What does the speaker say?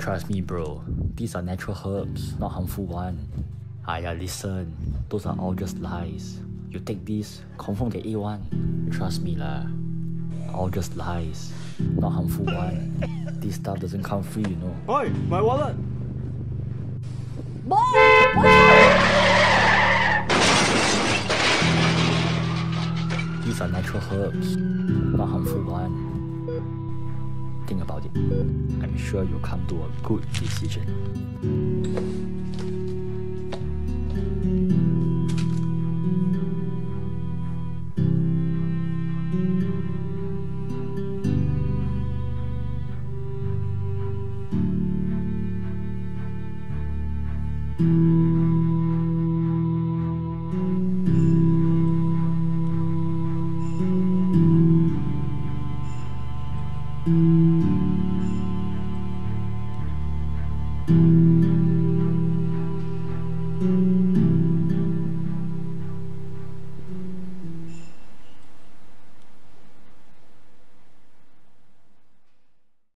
Trust me, bro. These are natural herbs, not harmful one. Aya, listen. Those are all just lies. You take this, confirm get A1. Trust me lah. All just lies, not harmful one. This stuff doesn't come free, you know. Oi, my wallet! These are natural herbs, not harmful one. Think about it. I'm sure you'll come to a good decision.